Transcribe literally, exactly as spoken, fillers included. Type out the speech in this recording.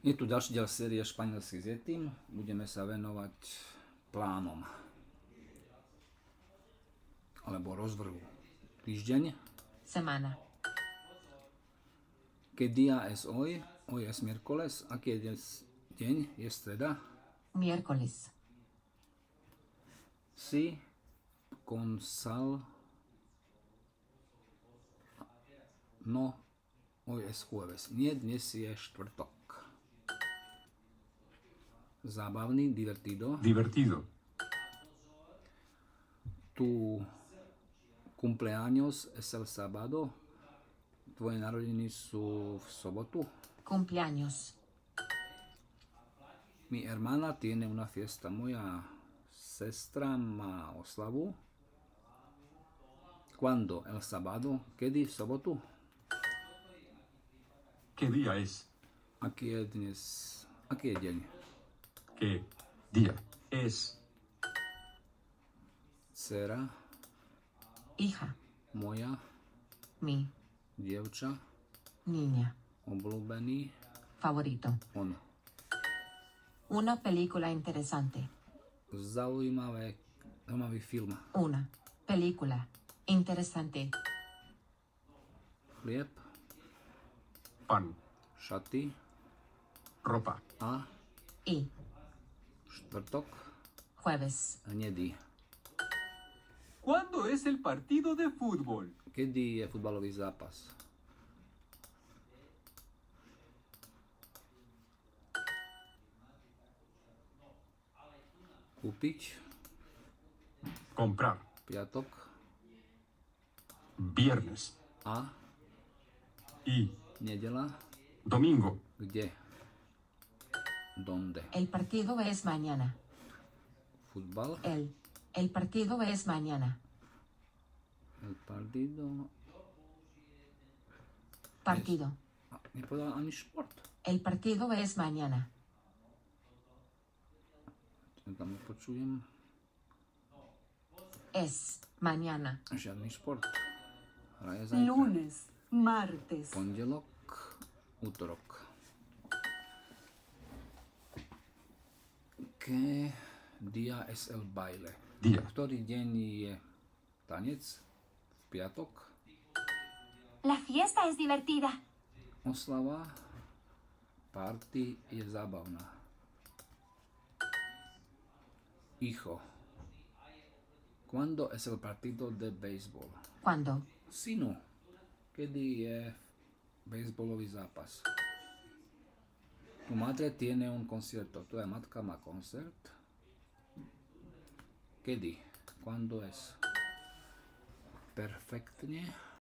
Je tu ďalší diel série Španielsky s Yetim. Budeme sa venovať plánom alebo rozvrhu. Týždeň. Semana. ¿Qué día es hoy? Hoy es miércoles. Aký je deň? Je streda. Miércoles. Sí, con sal. No, hoy es jueves. Nie, dnes je štvrtok. Zábavný, divertido. Divertido. Tu cumpleaños es el sábado. Tvoje narodiny sú v sobotu. Cumpleaños. Mi hermana tiene una fiesta. Moja sestra má oslavu. ¿Cuándo? El sábado. Kedy? V sobotu? ¿Qué día es? Aký je dnes? Aký je deň? ¿Qué día es? Dcera Hija. moja, Mi. dievča, Niña. obľúbený, Favorito. on. Una película interesante. Zaujímavé, zaujímavý film. Una película interesante. Chlieb, Pan. šaty Ropa. a Y. štvrtok, Jueves. hnedý. ¿Cuándo es el partido de fútbol? Kedy je futbalový zápas? Kúpiť, Comprar. piatok Viernes. a Y nedela. domingo. Kde? Donde? El partido es mañana. Futbal. El. El partido es mañana. El partido. Partido. A, nepovedal ani šport. El partido es mañana. Tam nepočujem. Es mañana. Žiadny šport. Hraje zajtra. Lunes, martes, Pondelok, útorok. ¿Qué día es el baile? Día. Ktorý deň je tanec? V piatok. La fiesta es divertida. Oslava, party je zábavná. Hijo. ¿Cuándo es el partido de béisbol? ¿Cuándo? Synu, kedy je béisbolový zápas? Tu madre tiene un concierto. Tvoja matka má koncert. Kedy? ¿Cuándo es? Perfektne.